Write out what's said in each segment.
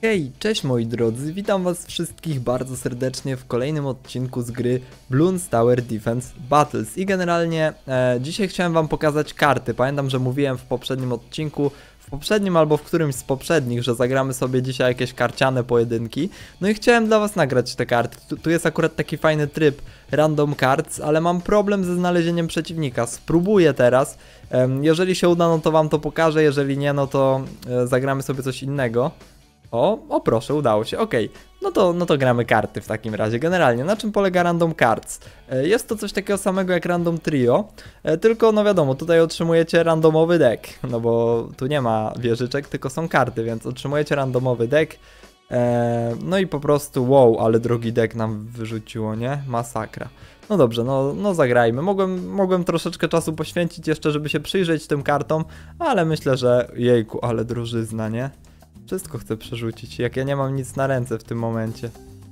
Hej, cześć moi drodzy, witam was wszystkich bardzo serdecznie w kolejnym odcinku z gry Bloons Tower Defense Battles i generalnie dzisiaj chciałem wam pokazać karty. Pamiętam, że mówiłem w poprzednim odcinku, albo w którymś z poprzednich, że zagramy sobie dzisiaj jakieś karciane pojedynki. No i chciałem dla was nagrać te karty. Tu jest akurat taki fajny tryb Random Cards, ale mam problem ze znalezieniem przeciwnika. Spróbuję teraz, jeżeli się uda, no to wam to pokażę, jeżeli nie, no to zagramy sobie coś innego. O proszę, udało się, okej. No to gramy karty w takim razie. Generalnie, na czym polega Random Cards? Jest to coś takiego samego jak Random Trio, tylko no wiadomo, tutaj otrzymujecie randomowy deck, no bo tu nie ma wieżyczek, tylko są karty, więc otrzymujecie randomowy deck. No i po prostu, wow, ale drogi deck nam wyrzuciło, nie? Masakra. No dobrze, no zagrajmy. Mogłem troszeczkę czasu poświęcić jeszcze, żeby się przyjrzeć tym kartom, ale myślę, że jejku, ale drożyzna, nie? Wszystko chcę przerzucić, jak ja nie mam nic na ręce w tym momencie.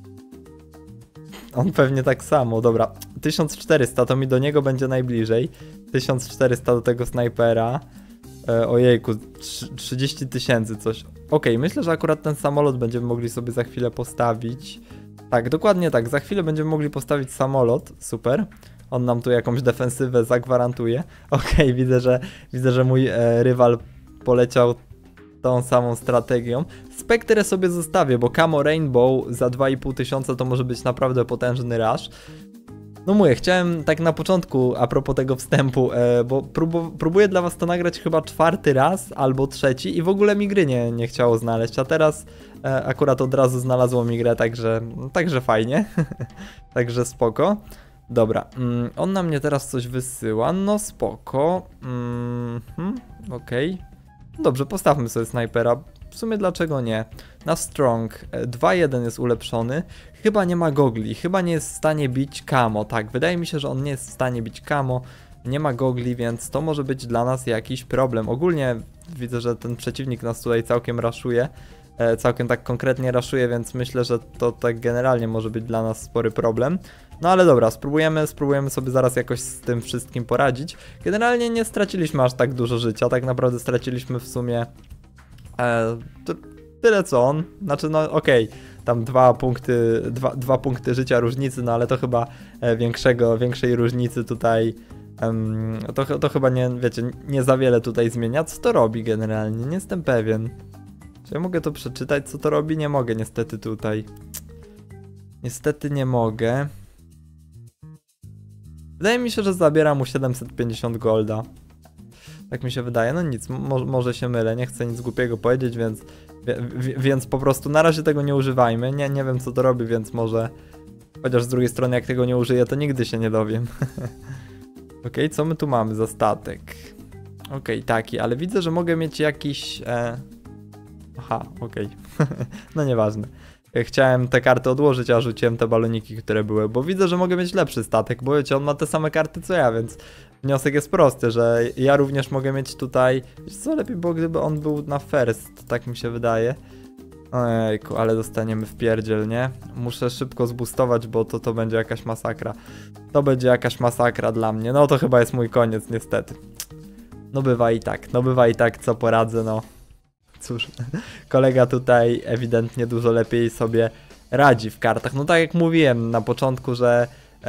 On pewnie tak samo, dobra. 1400 to mi do niego będzie najbliżej. 1400 do tego snajpera. Ojejku, 30 000 coś. Okej, myślę, że akurat ten samolot będziemy mogli sobie za chwilę postawić. Tak, dokładnie tak, za chwilę będziemy mogli postawić samolot, super. On nam tu jakąś defensywę zagwarantuje. Okej, widzę, że mój rywal poleciał tą samą strategią. Spektrę sobie zostawię, bo Camo Rainbow za 2500 to może być naprawdę potężny rush. No mówię, chciałem tak na początku, a propos tego wstępu, bo próbuję dla was to nagrać chyba 4. raz albo 3. i w ogóle mi gry nie chciało znaleźć, a teraz akurat od razu znalazło mi grę, także fajnie, także spoko. Dobra, on na mnie teraz coś wysyła, no spoko, okej. Dobrze, postawmy sobie snajpera. W sumie dlaczego nie? Na Strong 2-1 jest ulepszony. Chyba nie ma gogli, chyba nie jest w stanie bić Camo. Tak, wydaje mi się, że on nie jest w stanie bić Camo. Nie ma gogli, więc to może być dla nas jakiś problem. Ogólnie widzę, że ten przeciwnik nas tutaj całkiem raszuje. Całkiem tak konkretnie raszuje, więc myślę, że to tak generalnie może być dla nas spory problem. No ale dobra, spróbujemy sobie zaraz jakoś z tym wszystkim poradzić. Generalnie nie straciliśmy aż tak dużo życia, tak naprawdę straciliśmy w sumie tyle co on. Znaczy no okej, tam 2 punkty życia różnicy, no ale to chyba większej różnicy tutaj to chyba nie, wiecie, nie za wiele tutaj zmienia. Co to robi generalnie? Nie jestem pewien. Czy ja mogę to przeczytać, co to robi? Nie mogę niestety tutaj. Niestety nie mogę. Wydaje mi się, że zabiera mu 750 golda. Tak mi się wydaje, no nic, może się mylę, nie chcę nic głupiego powiedzieć, więc po prostu na razie tego nie używajmy. Nie wiem co to robi, więc może... Chociaż z drugiej strony jak tego nie użyję, to nigdy się nie dowiem. Okej, co my tu mamy za statek? Okej, taki, ale widzę, że mogę mieć jakiś... Aha, okej. No nieważne. Chciałem te karty odłożyć, a rzuciłem te baloniki, które były, bo widzę, że mogę mieć lepszy statek, bo wiecie, on ma te same karty co ja, więc wniosek jest prosty, że ja również mogę mieć tutaj... Wiesz co, lepiej było, gdyby on był na first, tak mi się wydaje. Ojejku, ale dostaniemy w pierdziel, nie? Muszę szybko zboostować, bo to będzie jakaś masakra. To będzie jakaś masakra dla mnie, no to chyba jest mój koniec niestety. No bywa i tak, co poradzę, no. Cóż, kolega tutaj ewidentnie dużo lepiej sobie radzi w kartach. No tak jak mówiłem na początku, że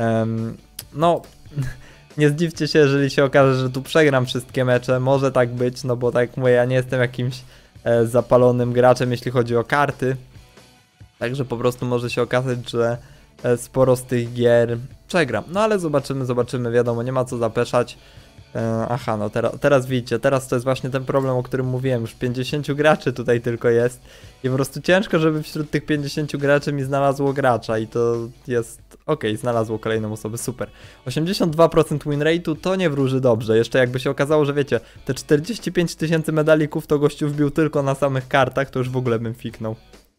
no nie zdziwcie się, jeżeli się okaże, że tu przegram wszystkie mecze. Może tak być, no bo tak jak mówię, ja nie jestem jakimś zapalonym graczem, jeśli chodzi o karty. Także po prostu może się okazać, że sporo z tych gier przegram. No ale zobaczymy, wiadomo, nie ma co zapeszać. Aha, no teraz widzicie, teraz to jest właśnie ten problem, o którym mówiłem, już 50 graczy tutaj tylko jest i po prostu ciężko, żeby wśród tych 50 graczy mi znalazło gracza i to jest, okej, znalazło kolejną osobę, super. 82% win rate'u to nie wróży dobrze, jeszcze jakby się okazało, że wiecie, te 45 000 medalików to gościu wbił tylko na samych kartach, to już w ogóle bym fiknął.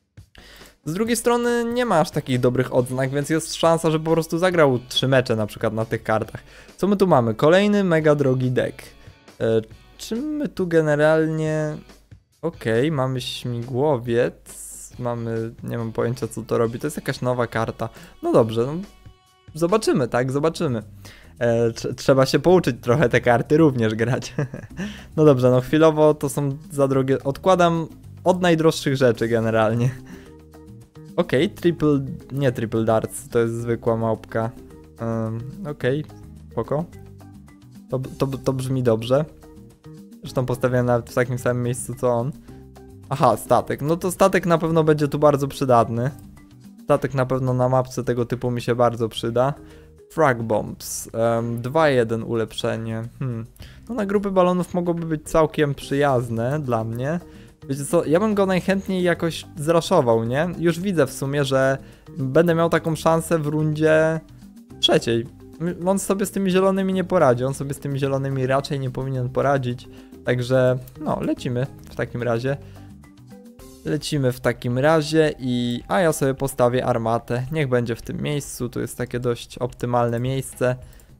Z drugiej strony nie ma aż takich dobrych odznak, więc jest szansa, że po prostu zagrał 3 mecze na przykład na tych kartach. Co my tu mamy? Kolejny mega drogi deck. Czym my tu generalnie... Okej, mamy śmigłowiec. Mamy... nie mam pojęcia co to robi. To jest jakaś nowa karta. No dobrze, no, zobaczymy, tak? Zobaczymy. Trzeba się pouczyć trochę te karty również grać. No dobrze, no chwilowo to są za drogie. Odkładam od najdroższych rzeczy generalnie. Okej, nie triple darts, to jest zwykła małpka. Okej, spoko. To brzmi dobrze. Zresztą postawiłem nawet w takim samym miejscu co on. Aha, statek. No to statek na pewno będzie tu bardzo przydatny. Statek na pewno na mapce tego typu mi się bardzo przyda. Frag Bombs. 2-1 ulepszenie. No na grupy balonów mogłoby być całkiem przyjazne dla mnie. Wiecie co, ja bym go najchętniej jakoś zraszował, nie? Już widzę w sumie, że będę miał taką szansę w rundzie trzeciej. On sobie z tymi zielonymi nie poradzi, on sobie z tymi zielonymi raczej nie powinien poradzić. Także, no, lecimy w takim razie. Lecimy w takim razie a ja sobie postawię armatę. Niech będzie w tym miejscu, tu jest takie dość optymalne miejsce.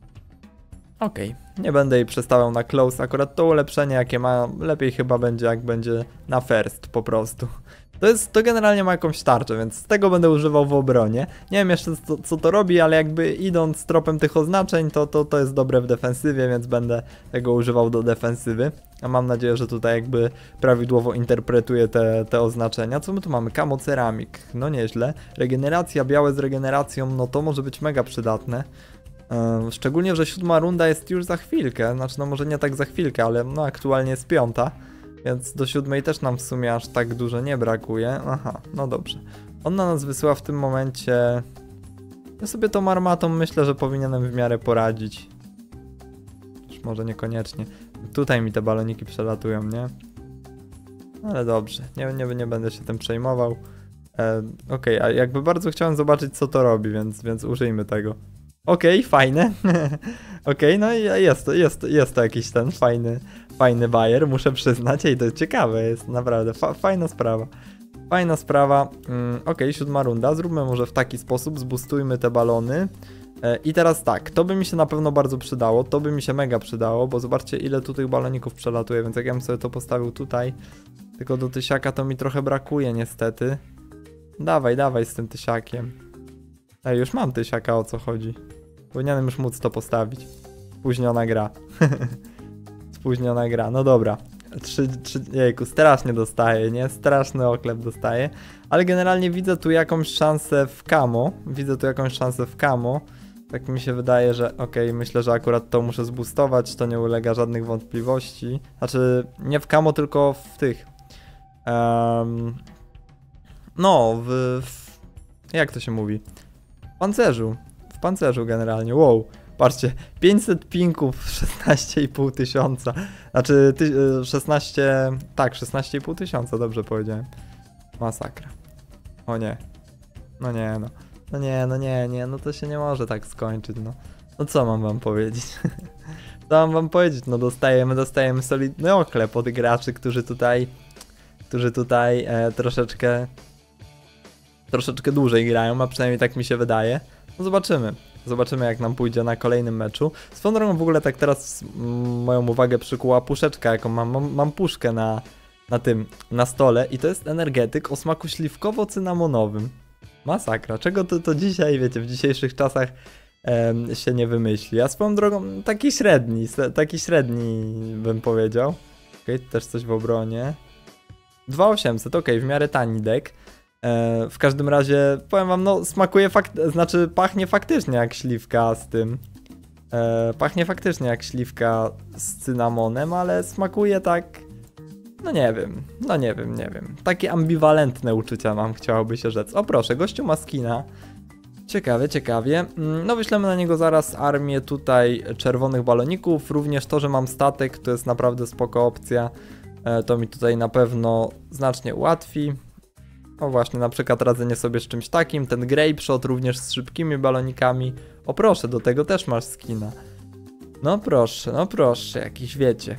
Okej, nie będę jej przestawiał na close, akurat to ulepszenie jakie ma, lepiej chyba będzie jak będzie na first po prostu. To generalnie ma jakąś tarczę, więc z tego będę używał w obronie. Nie wiem jeszcze co to robi, ale jakby idąc tropem tych oznaczeń, to jest dobre w defensywie, więc będę tego używał do defensywy. A mam nadzieję, że tutaj jakby prawidłowo interpretuję te oznaczenia. Co my tu mamy? Kamoceramik, no nieźle. Regeneracja, białe z regeneracją, no to może być mega przydatne. Szczególnie, że 7. runda jest już za chwilkę, znaczy no może nie tak za chwilkę, ale no aktualnie jest 5. Więc do 7 też nam w sumie aż tak dużo nie brakuje. Aha, no dobrze. On na nas wysyła w tym momencie... Ja sobie tą armatą myślę, że powinienem w miarę poradzić. Już może niekoniecznie. Tutaj mi te baloniki przelatują, nie? Ale dobrze, nie będę się tym przejmował. Okej, a jakby bardzo chciałem zobaczyć co to robi, więc użyjmy tego. Okej, fajne. Okej, no i jest to jakiś ten fajny bajer, muszę przyznać. Ej, to jest ciekawe, jest naprawdę fajna sprawa. Fajna sprawa. Okej, 7. runda, zróbmy może w taki sposób, zboostujmy te balony. I teraz tak, to by mi się na pewno bardzo przydało, to by mi się mega przydało, bo zobaczcie ile tu tych baloników przelatuje, więc jak ja bym sobie to postawił tutaj, tylko do tysiaka to mi trochę brakuje niestety. Dawaj z tym tysiakiem. Ej, już mam tysiaka, o co chodzi. Powinienem już móc to postawić. Spóźniona gra. Spóźniona gra, no dobra. Jejku, strasznie dostaję, nie? Straszny oklep dostaję. Ale generalnie widzę tu jakąś szansę w camo. Tak mi się wydaje, że okej, myślę, że akurat to muszę zboostować, to nie ulega żadnych wątpliwości. Znaczy, nie w camo, tylko w tych... no, jak to się mówi? W pancerzu generalnie, wow. Patrzcie, 500 pinków, 16,5 tysiąca. Znaczy, 16,5 tysiąca, dobrze powiedziałem. Masakra. O nie. No to się nie może tak skończyć, no. No co mam wam powiedzieć? Co mam wam powiedzieć? No dostajemy solidny oklep od graczy, którzy tutaj troszeczkę dłużej grają, a przynajmniej tak mi się wydaje. No zobaczymy jak nam pójdzie na kolejnym meczu. Swoją drogą w ogóle tak teraz moją uwagę przykuła puszeczka, jaką mam puszkę na stole i to jest energetyk o smaku śliwkowo-cynamonowym. Masakra, czego to dzisiaj, wiecie, w dzisiejszych czasach się nie wymyśli. A swoją drogą taki średni bym powiedział. Okej, też coś w obronie. 2800, okej, w miarę tani deck. W każdym razie powiem wam, no smakuje pachnie faktycznie jak śliwka z tym. Pachnie faktycznie jak śliwka z cynamonem, ale smakuje tak... No nie wiem. Takie ambiwalentne uczucia mam, chciałoby się rzec. O proszę, gościu ma skina. Ciekawie. No wyślemy na niego zaraz armię tutaj czerwonych baloników. Również to, że mam statek, to jest naprawdę spoko opcja. To mi tutaj na pewno znacznie ułatwi. O właśnie, na przykład radzenie sobie z czymś takim. Ten Grape Shot również z szybkimi balonikami. O proszę, do tego też masz skina. No proszę, jakiś wiecie.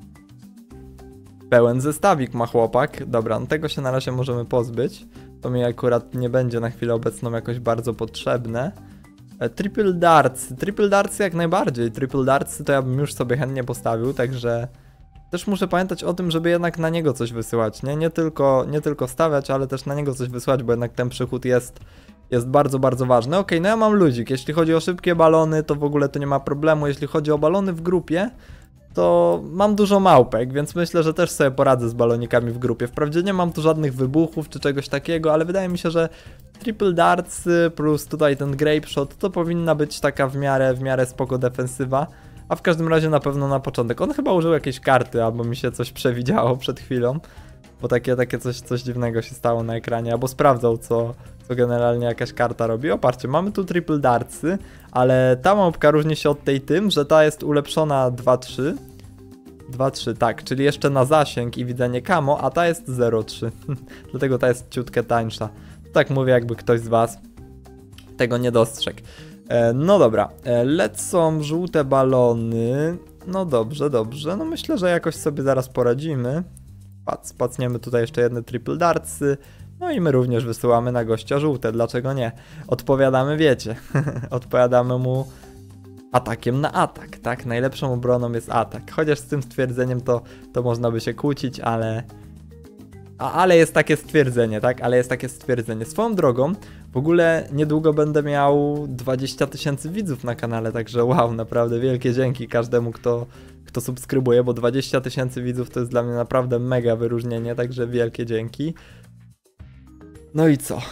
Pełen zestawik ma chłopak. Dobra, no tego się na razie możemy pozbyć. To mi akurat nie będzie na chwilę obecną jakoś bardzo potrzebne. Triple darts jak najbardziej. Triple darts to ja bym już sobie chętnie postawił, także... Też muszę pamiętać o tym, żeby jednak na niego coś wysyłać, nie? Nie tylko stawiać, ale też na niego coś wysyłać, bo jednak ten przychód jest bardzo, bardzo ważny. Okej, no ja mam ludzik, jeśli chodzi o szybkie balony, to w ogóle to nie ma problemu. Jeśli chodzi o balony w grupie, to mam dużo małpek, więc myślę, że też sobie poradzę z balonikami w grupie. Wprawdzie nie mam tu żadnych wybuchów czy czegoś takiego, ale wydaje mi się, że triple darts plus tutaj ten grape shot to powinna być taka w miarę spoko defensywa. A w każdym razie na pewno na początek. On chyba użył jakiejś karty, albo mi się coś przewidziało przed chwilą. Bo takie coś dziwnego się stało na ekranie, albo sprawdzał co generalnie jakaś karta robi. O, patrzcie, mamy tu triple dartsy, ale ta małpka różni się od tej tym, że ta jest ulepszona 2-3. 2-3, tak, czyli jeszcze na zasięg i widzenie camo, a ta jest 0-3. Dlatego ta jest ciutkę tańsza. Tak mówię, jakby ktoś z was tego nie dostrzegł. No dobra, lecą żółte balony. No dobrze, no myślę, że jakoś sobie zaraz poradzimy. Pacniemy tutaj jeszcze jedne triple dartsy. No i my również wysyłamy na gościa żółte, dlaczego nie? Odpowiadamy, wiecie, odpowiadamy mu atakiem na atak, tak? Najlepszą obroną jest atak. Chociaż z tym stwierdzeniem to można by się kłócić, ale jest takie stwierdzenie, tak? Ale jest takie stwierdzenie. Swoją drogą, w ogóle niedługo będę miał 20 000 widzów na kanale, także wow, naprawdę wielkie dzięki każdemu, kto subskrybuje, bo 20 000 widzów to jest dla mnie naprawdę mega wyróżnienie, także wielkie dzięki. No i co?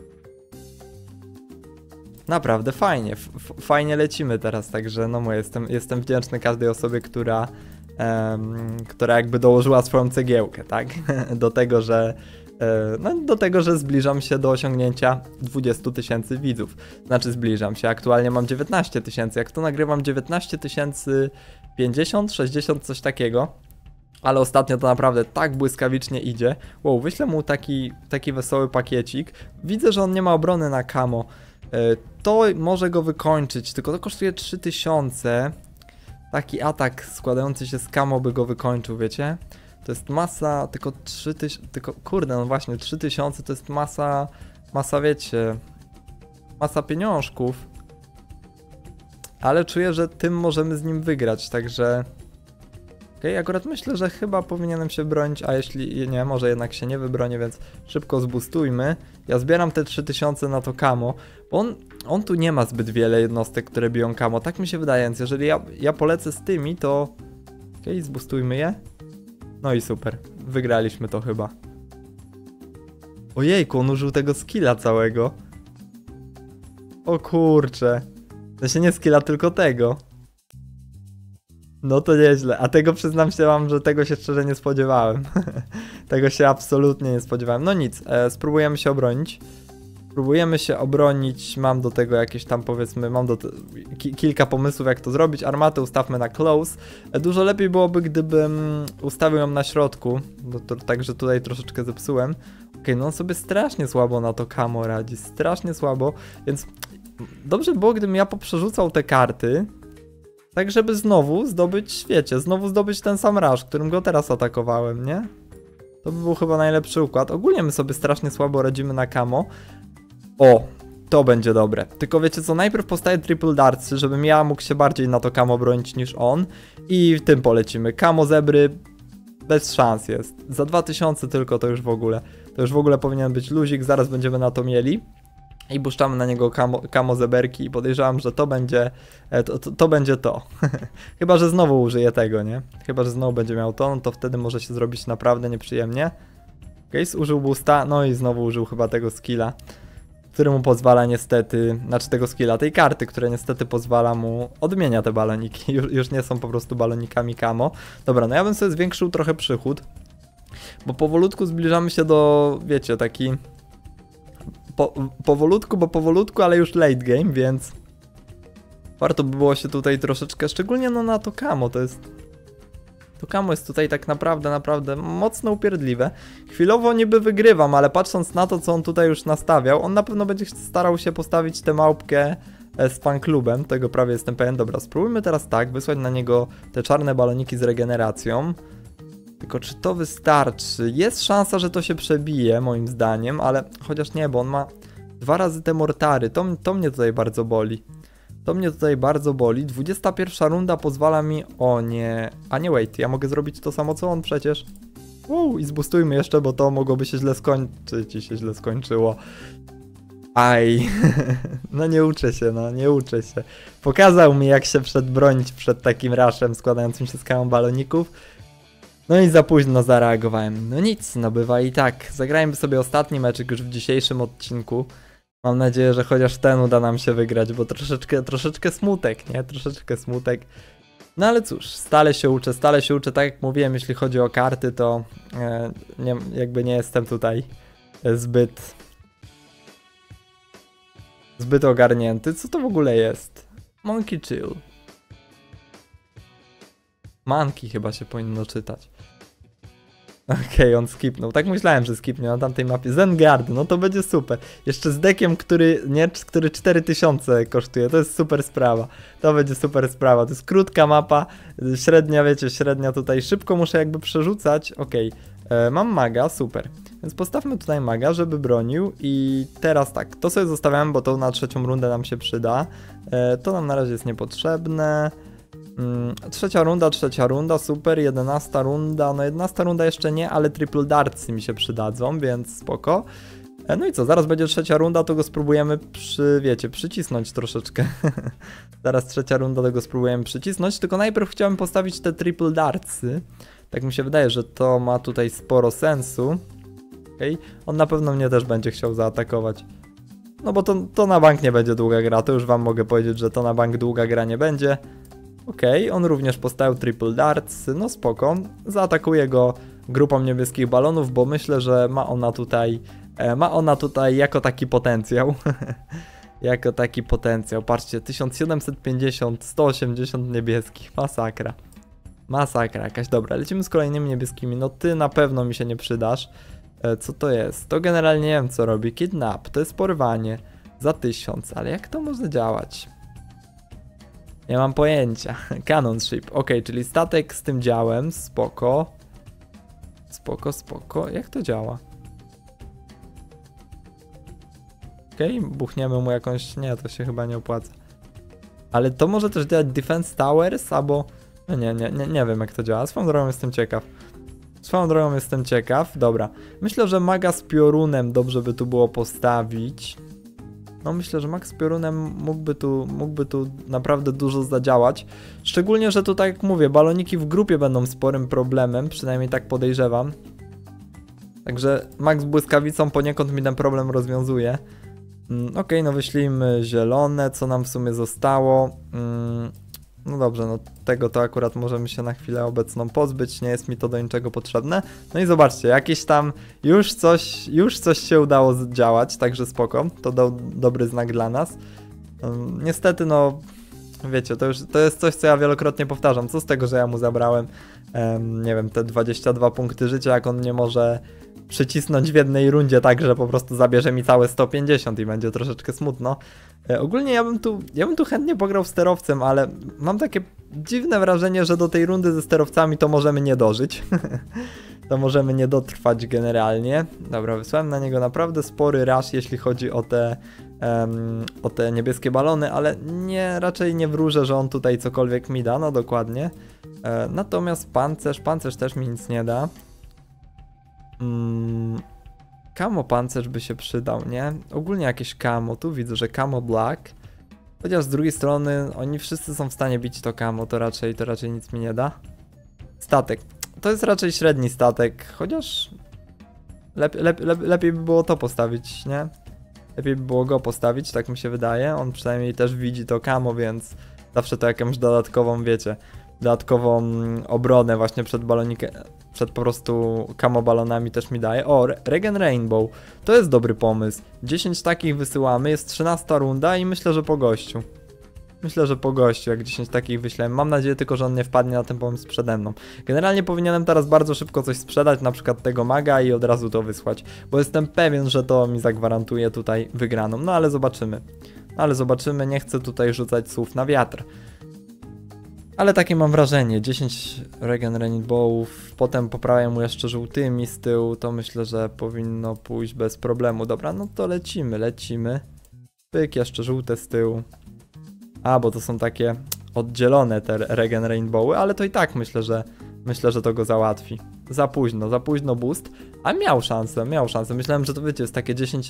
Naprawdę fajnie, fajnie lecimy teraz, także no jestem wdzięczny każdej osobie, która jakby dołożyła swoją cegiełkę, tak? Do tego, że zbliżam się do osiągnięcia 20 000 widzów. Znaczy zbliżam się, aktualnie mam 19 000, jak to nagrywam 19 050, 60, coś takiego. Ale ostatnio to naprawdę tak błyskawicznie idzie. Wow, wyślę mu taki wesoły pakiecik. Widzę, że on nie ma obrony na camo. To może go wykończyć, tylko to kosztuje 3000. Taki atak składający się z camo by go wykończył, wiecie? To jest masa, tylko 3000, kurde, no właśnie, 3000 to jest masa, wiecie, masa pieniążków. Ale czuję, że tym możemy z nim wygrać, także... Okej, akurat myślę, że chyba powinienem się bronić, a jeśli nie, może jednak się nie wybronię, więc szybko zboostujmy. Ja zbieram te 3000 na to camo, bo on tu nie ma zbyt wiele jednostek, które biją camo, tak mi się wydaje, więc jeżeli ja polecę z tymi, to... Okej, zboostujmy je. No i super, wygraliśmy to chyba. Ojejku, on użył tego skilla całego. O kurcze. To się nie skilla, tylko tego. No to nieźle, a tego przyznam się wam, że tego się szczerze nie spodziewałem. Tego się absolutnie nie spodziewałem. No nic, spróbujemy się obronić. Mam do tego jakieś tam, powiedzmy, kilka pomysłów, jak to zrobić. Armatę ustawmy na close. Dużo lepiej byłoby, gdybym ustawił ją na środku, także tutaj troszeczkę zepsułem. Okej, no on sobie strasznie słabo na to camo radzi, strasznie słabo, więc dobrze było, gdybym ja poprzerzucał te karty, tak żeby znowu zdobyć, wiecie, ten sam rush, którym go teraz atakowałem, nie? To by był chyba najlepszy układ. Ogólnie my sobie strasznie słabo radzimy na camo. O, to będzie dobre. Tylko wiecie co, najpierw powstaje triple dartsy, żebym ja mógł się bardziej na to camo bronić niż on. I tym polecimy. Camo zebry bez szans jest. Za 2000 tylko to już w ogóle powinien być luzik, zaraz będziemy na to mieli. I puszczamy na niego camo zeberki i podejrzewam, że to będzie to. Chyba, że znowu użyję tego, nie? Chyba, że znowu będzie miał to, no to wtedy może się zrobić naprawdę nieprzyjemnie. Case użył boosta, no i znowu użył chyba tego skilla, który mu pozwala niestety, znaczy tego skilla, tej karty, która niestety pozwala mu, odmienia te baloniki, już nie są po prostu balonikami camo. Dobra, no ja bym sobie zwiększył trochę przychód, bo powolutku zbliżamy się do, wiecie, taki... powolutku, ale już late game, więc warto by było się tutaj troszeczkę, szczególnie no na to camo, to camo jest tutaj tak naprawdę mocno upierdliwe. Chwilowo niby wygrywam, ale patrząc na to, co on tutaj już nastawiał, on na pewno będzie starał się postawić tę małpkę z fanklubem, tego prawie jestem pewien. Dobra, spróbujmy teraz tak, wysłać na niego te czarne baloniki z regeneracją. Tylko czy to wystarczy? Jest szansa, że to się przebije, moim zdaniem, ale chociaż nie, bo on ma 2 razy te mortary. To mnie tutaj bardzo boli. 21 runda pozwala mi... O nie... A nie, wait, ja mogę zrobić to samo co on przecież. I zboostujmy jeszcze, bo to mogłoby się źle skończyć i się źle skończyło. Aj, no nie uczę się, no nie uczę się. Pokazał mi, jak się bronić przed takim raszem składającym się z kałą baloników. No i za późno zareagowałem. No nic, no bywa i tak. Zagrajmy sobie ostatni meczek już w dzisiejszym odcinku. Mam nadzieję, że chociaż ten uda nam się wygrać, bo troszeczkę smutek, nie? Troszeczkę smutek. No ale cóż, stale się uczę, tak jak mówiłem, jeśli chodzi o karty, to jakby nie jestem tutaj zbyt ogarnięty. Co to w ogóle jest? Monkey Chill. Monkey chyba się powinno czytać. Okej, on skipnął. Tak myślałem, że skipnie na tamtej mapie. Zengarde, no to będzie super. Jeszcze z deckiem, który 4000 kosztuje. To jest super sprawa. To będzie super sprawa. To jest krótka mapa. Średnia, wiecie, średnia tutaj. Szybko muszę jakby przerzucać. Okej. Mam maga, super. Więc postawmy tutaj maga, żeby bronił. I teraz tak, to sobie zostawiamy, bo to na trzecią rundę nam się przyda. To nam na razie jest niepotrzebne. Trzecia runda, super, 11 runda, no 11 runda jeszcze nie, ale triple dartsy mi się przydadzą, więc spoko. No i co, zaraz będzie trzecia runda, to go spróbujemy przycisnąć troszeczkę. Zaraz trzecia runda, to go spróbujemy przycisnąć, tylko najpierw chciałem postawić te triple dartsy. Tak mi się wydaje, że to ma tutaj sporo sensu. Okay. On na pewno mnie też będzie chciał zaatakować. No bo to na bank nie będzie długa gra, to już wam mogę powiedzieć, że to na bank długa gra nie będzie. Okej, on również postawił triple darts, no spoko. Zaatakuje go grupą niebieskich balonów, bo myślę, że ma ona tutaj jako taki potencjał. Jako taki potencjał. Patrzcie, 1750, 180 niebieskich. Masakra. Masakra jakaś. Dobra, lecimy z kolejnymi niebieskimi. No ty na pewno mi się nie przydasz. Co to jest? To generalnie nie wiem co robi. Kidnap, to jest porwanie. Za 1000, ale jak to może działać? Nie mam pojęcia. Cannon ship. Ok, czyli statek z tym działem. Spoko. Spoko. Jak to działa? Ok, buchniemy mu jakąś... Nie, to się chyba nie opłaca. Ale to może też działać Defense Towers, albo... No nie wiem jak to działa. Swoją drogą jestem ciekaw. Dobra. Myślę, że maga z piorunem dobrze by tu było postawić. No myślę, że Max z piorunem mógłby tu naprawdę dużo zadziałać. Szczególnie, że tu tak jak mówię, baloniki w grupie będą sporym problemem, przynajmniej tak podejrzewam. Także Max z błyskawicą poniekąd mi ten problem rozwiązuje. Okej, no wyślijmy zielone, co nam w sumie zostało. No dobrze, no tego to akurat możemy się na chwilę obecną pozbyć, nie jest mi to do niczego potrzebne. No i zobaczcie, jakieś tam już coś się udało działać, także spoko, to dobry znak dla nas. Niestety no, wiecie, to jest coś, co ja wielokrotnie powtarzam, co z tego, że ja mu zabrałem, nie wiem, te 22 punkty życia, jak on nie może przycisnąć w jednej rundzie tak, że po prostu zabierze mi całe 150 i będzie troszeczkę smutno. Ogólnie ja bym tu chętnie pograł sterowcem, ale mam takie dziwne wrażenie, że do tej rundy ze sterowcami to możemy nie dożyć. To możemy nie dotrwać generalnie. Dobra, wysłałem na niego naprawdę spory rush, jeśli chodzi o te niebieskie balony, ale raczej nie wróżę, że on tutaj cokolwiek mi da, no dokładnie. Natomiast pancerz też mi nic nie da. Camo pancerz by się przydał, nie? Ogólnie jakieś camo, tu widzę, że camo black. Chociaż z drugiej strony oni wszyscy są w stanie bić to camo, to raczej nic mi nie da. Statek, to jest raczej średni statek, chociaż lepiej by było to postawić, nie? Lepiej by było go postawić, tak mi się wydaje. On przynajmniej też widzi to camo, więc zawsze to jakąś dodatkową, wiecie, dodatkową obronę właśnie przed po prostu camo balonami też mi daje. O, Regen Rainbow, to jest dobry pomysł. 10 takich wysyłamy, jest 13 runda i myślę, że po gościu. Jak 10 takich wyślemy. Mam nadzieję tylko, że on nie wpadnie na ten pomysł przede mną. Generalnie powinienem teraz bardzo szybko coś sprzedać, na przykład tego maga i od razu to wysłać. Bo jestem pewien, że to mi zagwarantuje tutaj wygraną. No ale zobaczymy. Nie chcę tutaj rzucać słów na wiatr. Ale takie mam wrażenie, 10 Regen Rainbowów, potem poprawiam mu jeszcze żółtymi z tyłu, to myślę, że powinno pójść bez problemu. Dobra, no to lecimy. Pyk, jeszcze żółte z tyłu. A, bo to są takie oddzielone te Regen Rainbowy, ale to i tak myślę, że to go załatwi. Za późno boost, a miał szansę. Myślałem, że to wiecie, jest takie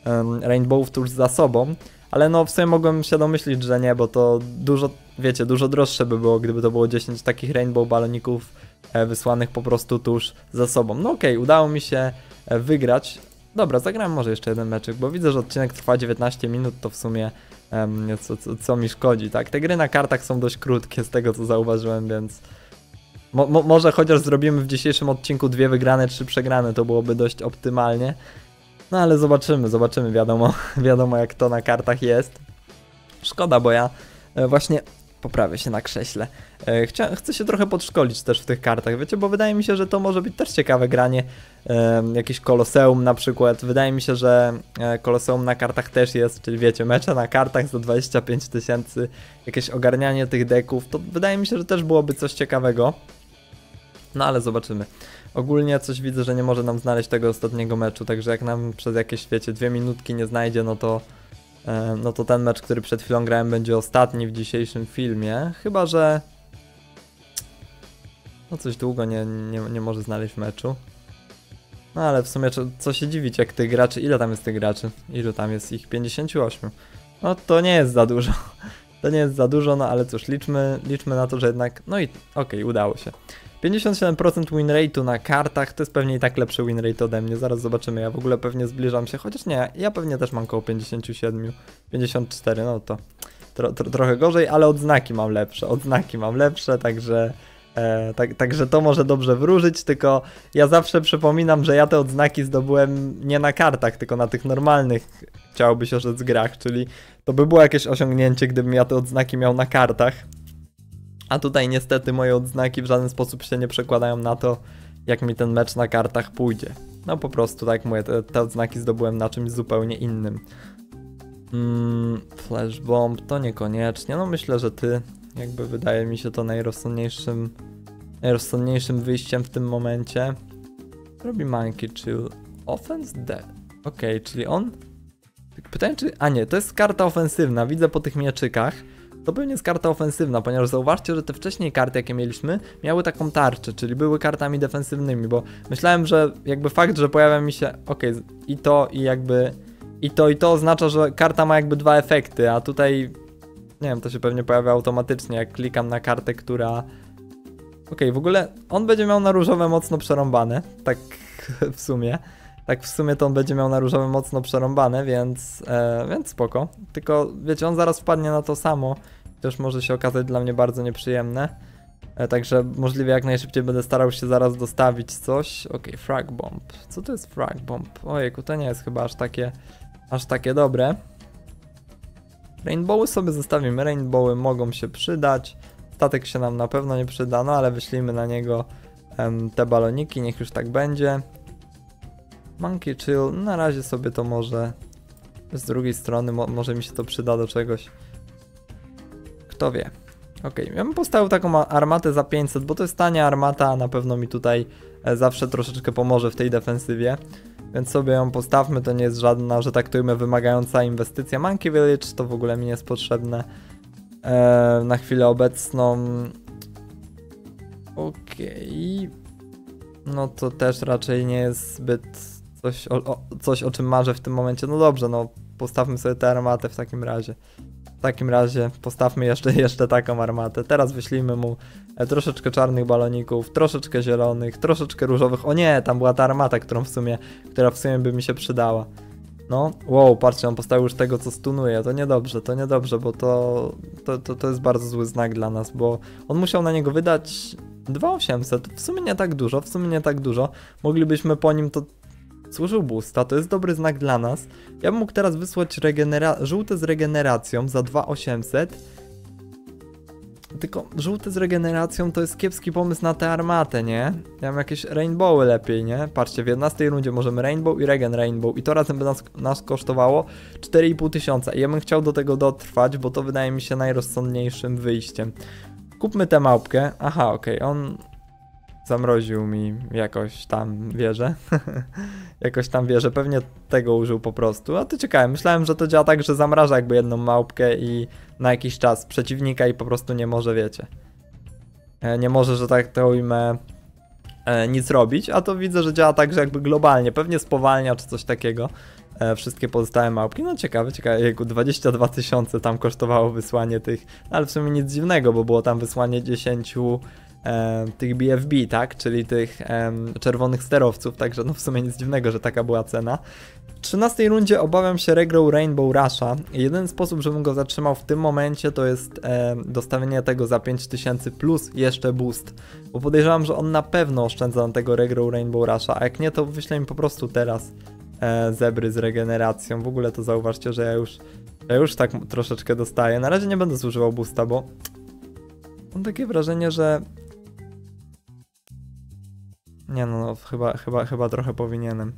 rainbowów tuż za sobą, ale no w sumie mogłem się domyślić, że nie, bo to dużo, wiecie, dużo droższe by było, gdyby to było 10 takich rainbow baloników wysłanych po prostu tuż za sobą. No okej, udało mi się wygrać. Dobra, zagrałem może jeszcze jeden meczek, bo widzę, że odcinek trwa 19 minut, to w sumie co mi szkodzi, tak? Te gry na kartach są dość krótkie z tego, co zauważyłem, więc może chociaż zrobimy w dzisiejszym odcinku 2 wygrane, 3 przegrane, to byłoby dość optymalnie. No ale zobaczymy, wiadomo jak to na kartach jest. Szkoda, bo ja właśnie poprawię się na krześle. Chcę się trochę podszkolić też w tych kartach, wiecie, bo wydaje mi się, że to może być też ciekawe granie. Jakieś Koloseum na przykład. Wydaje mi się, że Koloseum na kartach też jest, czyli wiecie, mecze na kartach za 25 000, jakieś ogarnianie tych deków, to wydaje mi się, że też byłoby coś ciekawego. No ale zobaczymy. Ogólnie coś widzę, że nie może nam znaleźć tego ostatniego meczu, także jak nam przez jakieś, wiecie, 2 minutki nie znajdzie, no to ten mecz, który przed chwilą grałem, będzie ostatni w dzisiejszym filmie. Chyba że no coś długo nie może znaleźć meczu. No ale w sumie co się dziwić, jak tych graczy, ile tam jest tych graczy? Ilu tam jest ich? 58. No to nie jest za dużo. To nie jest za dużo, no ale cóż, liczmy na to, że jednak, no i okej, udało się. 57% win rate'u na kartach, to jest pewnie i tak lepszy win rate ode mnie, zaraz zobaczymy, ja w ogóle pewnie zbliżam się, chociaż nie, ja pewnie też mam koło 57, 54, no to trochę gorzej, ale odznaki mam lepsze, także... Także to może dobrze wróżyć, tylko ja zawsze przypominam, że ja te odznaki zdobyłem nie na kartach, tylko na tych normalnych, chciałoby się rzec, grach, czyli to by było jakieś osiągnięcie, gdybym ja te odznaki miał na kartach. A tutaj niestety moje odznaki w żaden sposób się nie przekładają na to, jak mi ten mecz na kartach pójdzie. No po prostu, tak jak mówię, te odznaki zdobyłem na czymś zupełnie innym. Flash Bomb to niekoniecznie, no myślę, że ty... Jakby wydaje mi się to najrozsądniejszym wyjściem w tym momencie. Robi Monkey Chill. Offense D. Okej, czyli on... Pytanie czy... A nie, to jest karta ofensywna. Widzę po tych mieczykach. To pewnie jest karta ofensywna, ponieważ zauważcie, że te wcześniej karty, jakie mieliśmy, miały taką tarczę, czyli były kartami defensywnymi, bo myślałem, że jakby fakt, że pojawia mi się... Okej, i to, i jakby... I to oznacza, że karta ma jakby 2 efekty, a tutaj... Nie wiem, to się pewnie pojawia automatycznie, jak klikam na kartę, która... Okej, w ogóle on będzie miał na różowe mocno przerąbane, tak w sumie. Tak w sumie to on będzie miał na różowe mocno przerąbane, więc spoko. Tylko wiecie, on zaraz wpadnie na to samo, też może się okazać dla mnie bardzo nieprzyjemne. Także możliwie jak najszybciej będę starał się zaraz dostawić coś. Okej, Frag Bomb. Co to jest Frag Bomb? Ojejku, to nie jest chyba aż takie dobre. Rainbowy sobie zostawimy, rainbowy mogą się przydać, statek się nam na pewno nie przyda, no ale wyślijmy na niego te baloniki, niech już tak będzie. Monkey Chill, na razie sobie to może, z drugiej strony może mi się to przyda do czegoś, kto wie. Okej, ja bym postawił taką armatę za 500, bo to jest tania armata, a na pewno mi tutaj zawsze troszeczkę pomoże w tej defensywie. Więc sobie ją postawmy, to nie jest żadna, że tak to ujmę, wymagająca inwestycja. Monkey Village to w ogóle mi nie jest potrzebne na chwilę obecną. Okej. No to też raczej nie jest zbyt coś o czym marzę w tym momencie. No dobrze, no postawmy sobie tę armatę w takim razie. W takim razie postawmy jeszcze taką armatę. Teraz wyślijmy mu troszeczkę czarnych baloników, troszeczkę zielonych, troszeczkę różowych. O nie, tam była ta armata, która w sumie by mi się przydała. No, wow, patrzcie, on postawił już tego, co stunuje. To niedobrze, bo to jest bardzo zły znak dla nas, bo on musiał na niego wydać 2800. W sumie nie tak dużo. Moglibyśmy po nim to... Służył boosta, to jest dobry znak dla nas. Ja bym mógł teraz wysłać żółte z regeneracją za 2800. Tylko żółte z regeneracją to jest kiepski pomysł na tę armatę, nie? Ja mam jakieś rainbowy lepiej, nie? Patrzcie, w 11 rundzie możemy rainbow i regen rainbow i to razem by nas kosztowało 4500 i ja bym chciał do tego dotrwać, bo to wydaje mi się najrozsądniejszym wyjściem. Kupmy tę małpkę. Aha, okej, on... Zamroził mi jakoś tam wieżę. Jakoś tam wieżę, pewnie tego użył po prostu. A to ciekawe, myślałem, że to działa tak, że zamraża jakby jedną małpkę i na jakiś czas przeciwnika i po prostu nie może, wiecie. Nie może, że tak to ujmę, nic robić, a to widzę, że działa tak, że jakby globalnie, pewnie spowalnia czy coś takiego wszystkie pozostałe małpki. No ciekawe, jego 22 000 tam kosztowało wysłanie tych, ale w sumie nic dziwnego, bo było tam wysłanie 10 tych BFB, tak, czyli tych czerwonych sterowców, także no w sumie nic dziwnego, że taka była cena. W 13 rundzie obawiam się regrow Rainbow Rusha. Jeden sposób, żebym go zatrzymał w tym momencie, to jest dostawienie tego za 5000 plus jeszcze boost, bo podejrzewam, że on na pewno oszczędza na tego regrow Rainbow Rusha, a jak nie, to wyślę mi po prostu teraz zebry z regeneracją. W ogóle to zauważcie, że ja już tak troszeczkę dostaję. Na razie nie będę zużywał boosta, bo mam takie wrażenie, że nie no, chyba trochę powinienem.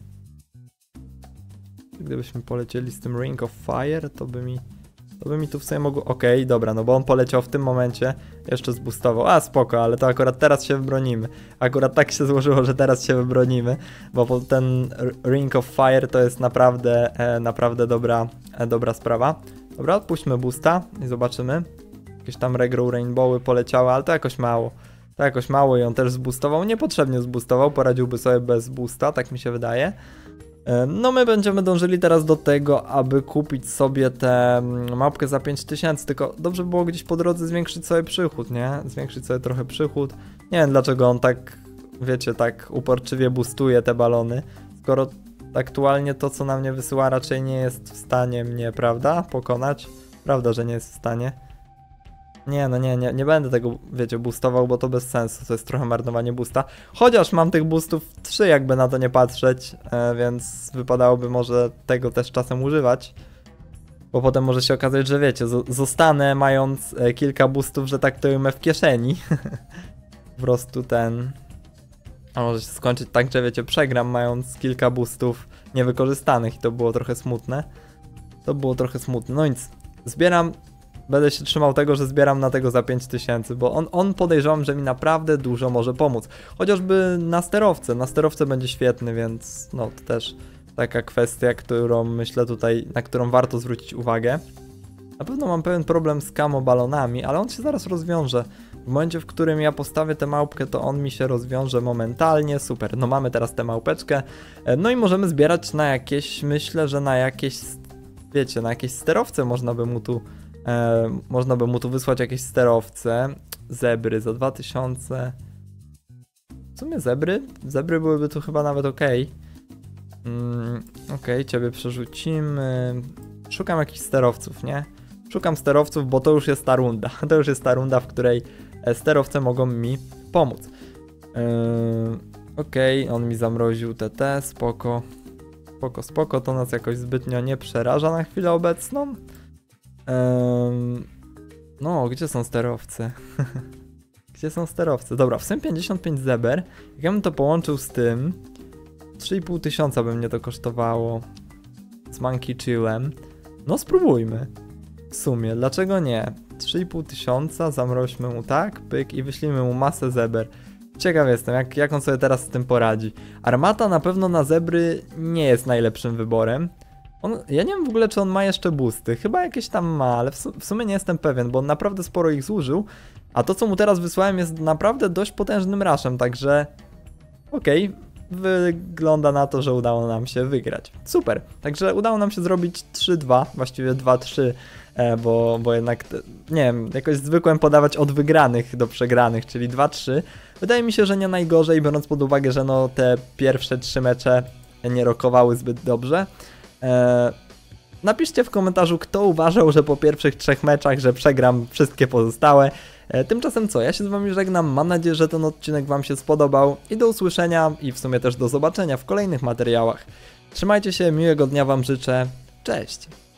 Gdybyśmy polecieli z tym Ring of Fire, to by mi tu w sumie mogło... Okej, dobra, no bo on poleciał w tym momencie, jeszcze zboostował. A, spoko, ale to akurat teraz się wybronimy. Akurat tak się złożyło, że teraz się wybronimy, bo ten Ring of Fire to jest naprawdę dobra sprawa. Dobra, odpuśćmy boosta i zobaczymy. Jakieś tam regrow rainbowy poleciały, ale to jakoś mało. To jakoś mało i on też zboostował. Niepotrzebnie zboostował, poradziłby sobie bez boosta, tak mi się wydaje. No my będziemy dążyli teraz do tego, aby kupić sobie tę mapkę za 5000, tylko dobrze by było gdzieś po drodze zwiększyć sobie przychód, nie? Zwiększyć sobie trochę przychód. Nie wiem dlaczego on tak, wiecie, tak uporczywie boostuje te balony, skoro aktualnie to, co na mnie wysyła, raczej nie jest w stanie mnie, prawda, pokonać. Prawda, że nie jest w stanie. Nie, no nie będę tego, wiecie, boostował, bo to bez sensu, to jest trochę marnowanie boosta. Chociaż mam tych boostów 3, jakby na to nie patrzeć, więc wypadałoby może tego też czasem używać. Bo potem może się okazać, że wiecie, zostanę mając kilka boostów, że tak to ujmę w kieszeni. Po prostu a może się skończyć tak, że wiecie, przegram mając kilka boostów niewykorzystanych i to było trochę smutne. No nic, zbieram. Będę się trzymał tego, że zbieram na tego za 5000, bo on podejrzewam, że mi naprawdę dużo może pomóc. Chociażby na sterowce będzie świetny, więc no to też taka kwestia, którą myślę tutaj, na którą warto zwrócić uwagę. Na pewno mam pewien problem z camo balonami, ale on się zaraz rozwiąże. W momencie, w którym ja postawię tę małpkę, to on mi się rozwiąże momentalnie, super. No mamy teraz tę małpeczkę, no i możemy zbierać na jakieś, myślę, że na jakieś, wiecie, na jakieś sterowce można by mu tu wysłać jakieś sterowce. Zebry za 2000. W sumie zebry byłyby tu chyba nawet okej. Okej, ciebie przerzucimy. Szukam jakichś sterowców, nie? Szukam sterowców, bo to już jest ta runda. To już jest ta runda, w której sterowce mogą mi pomóc. Okej, on mi zamroził TT, spoko. Spoko, to nas jakoś zbytnio nie przeraża na chwilę obecną. No, gdzie są sterowce? Gdzie są sterowce? Dobra, w sumie 55 zeber. Jak ja bym to połączył z tym, 3500 by mnie to kosztowało z Monkey Chillem. No spróbujmy. W sumie, dlaczego nie? 3500, zamroźmy mu tak, pyk i wyślijmy mu masę zeber. Ciekaw jestem, jak on sobie teraz z tym poradzi. Armata na pewno na zebry nie jest najlepszym wyborem. Ja nie wiem w ogóle, czy on ma jeszcze boosty. Chyba jakieś tam ma, ale w sumie nie jestem pewien, bo on naprawdę sporo ich zużył. A to, co mu teraz wysłałem, jest naprawdę dość potężnym rushem, także okej, wygląda na to, że udało nam się wygrać. Super, także udało nam się zrobić 3-2, właściwie 2-3, bo jednak, nie wiem, jakoś zwykłem podawać od wygranych do przegranych, czyli 2-3. Wydaje mi się, że nie najgorzej, biorąc pod uwagę, że no te pierwsze 3 mecze nie rokowały zbyt dobrze. Napiszcie w komentarzu, kto uważał, że po pierwszych 3 meczach, że przegram wszystkie pozostałe. Tymczasem co, ja się z wami żegnam, mam nadzieję, że ten odcinek wam się spodobał i do usłyszenia i w sumie też do zobaczenia w kolejnych materiałach. Trzymajcie się, miłego dnia wam życzę, cześć!